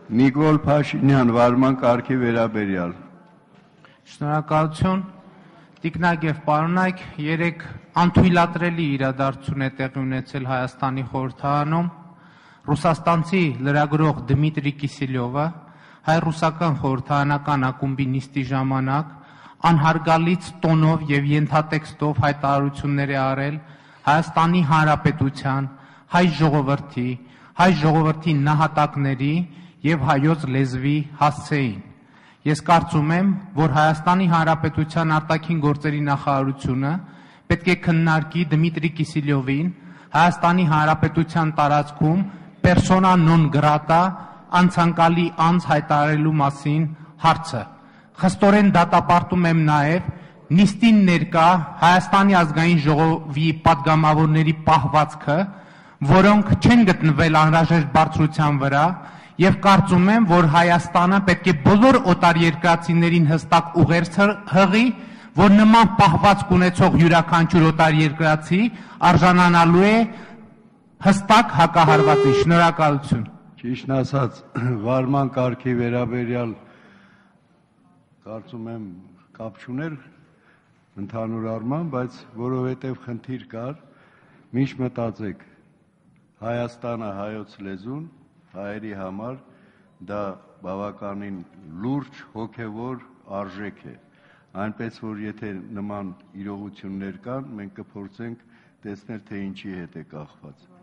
Նիկոլ Փաշինյան վարման կարգի վերաբերյալ։ Շնորհակալություն։ Տիկնակ եւ պարոնայք, երեք անթույլատրելի իրադարձություն է տեղի ունեցել Հայաստանի խորհրդարանում։ Ռուսաստանցի լրագրող Դմիտրի Կիսելյովը հայ-ռուսական խորհրդարանական ակումբի նիստի ժամանակ անհարգալից տոնով եւ ենթատեքստով հայտարարություններ է արել Հայաստանի Հանրապետության, հայ ժողովրդի նահատակների եւ հայոց լեզվի հասցեին։ Ես կարծում եմ, որ Հայաստանի Հանրապետության արտաքին գործերի նախարարությունը պետք է քննարկի Դմիտրի Կիսելյովին Հայաստանի Հանրապետության տարածքում persona non grata անցանկալի անձ հայտարարելու մասին հարցը։ Խստորեն դատապարտում եմ նաև նիստին ներկա Հայաստանի ազգային ժողովի պատգամավորների պահվածքը, որոնք չեն գտնվել անհրաժեշտ բարձրության վրա եւ կարծում եմ, որ Հայաստանը պետք է բոլոր օտարերկրացիներին հստակ ուղերձ հղի, որ նման պահվածք ունեցող յուրաքանչյուր օտարերկրացի արժանանալու է հստակ հակահարվածի։ Շնորհակալություն։ Ճիշտն ասած, վարման կարգի վերաբերյալ կարծում եմ կապ չուներ ընդհանուր առմամբ, բայց որովհետև խնդիր կար, միշտ մտածեք, Հայաստանը հայոց լեզուն, հայերի համար դա բավականին լուրջ հոգևոր արժեք է, այնպես որ եթե նման իրողություններ կան, մենք կփորձենք տեսնել, թե ինչի հետ է կախված։